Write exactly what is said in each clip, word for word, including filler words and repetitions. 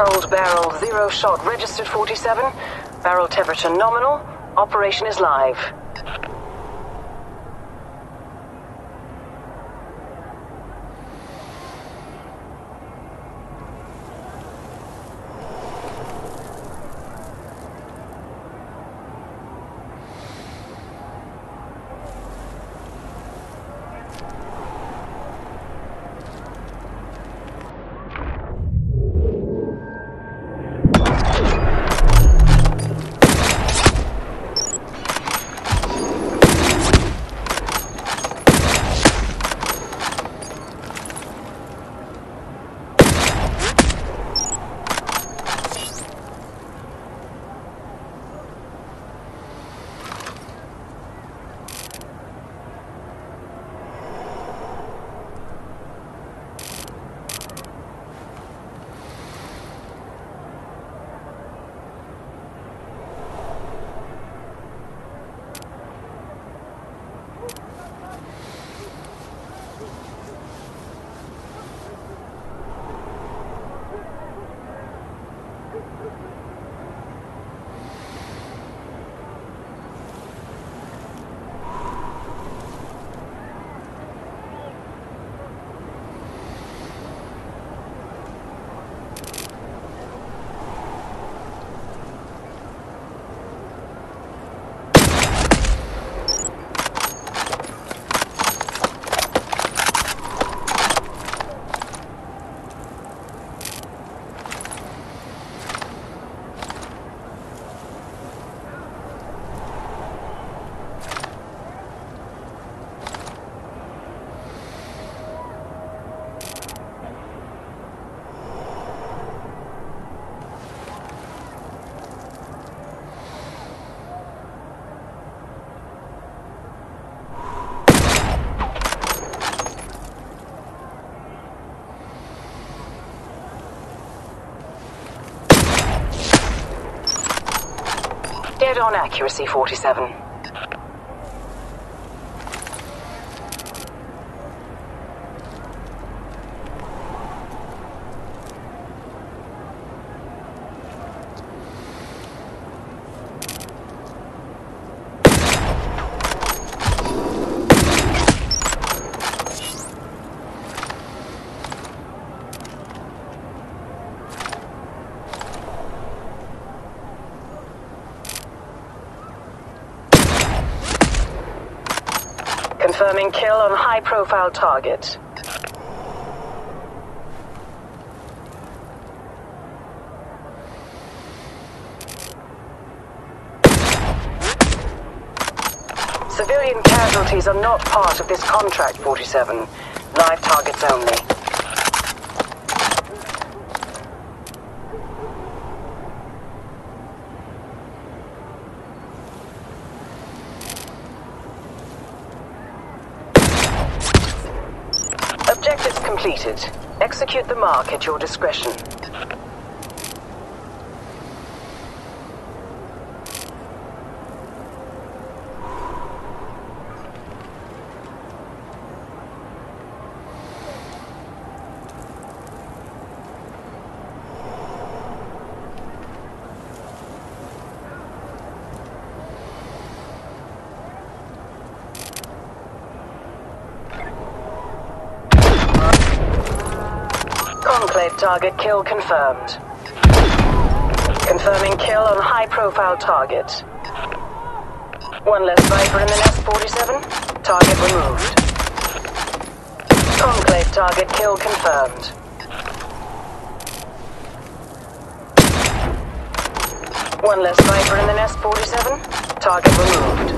Controlled barrel, zero shot registered forty-seven. Barrel temperature nominal. Operation is live. Dead on accuracy, forty-seven. Confirming kill on high-profile target. Civilian casualties are not part of this contract, forty-seven. Live targets only. Objectives completed. Execute the mark at your discretion. Enclave target kill confirmed. Confirming kill on high-profile target. One less Viper in the nest, forty-seven. Target removed. Conclave target kill confirmed. One less Viper in the nest, forty-seven. Target removed.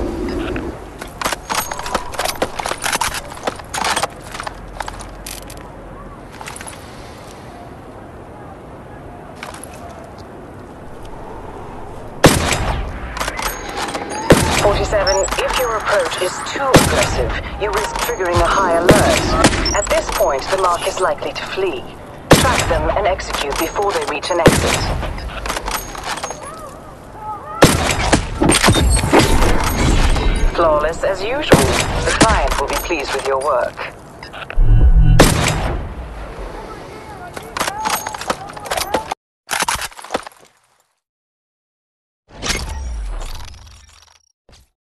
forty-seven, if your approach is too aggressive, you risk triggering a high alert. At this point, the mark is likely to flee. Track them and execute before they reach an exit. Flawless as usual. The client will be pleased with your work.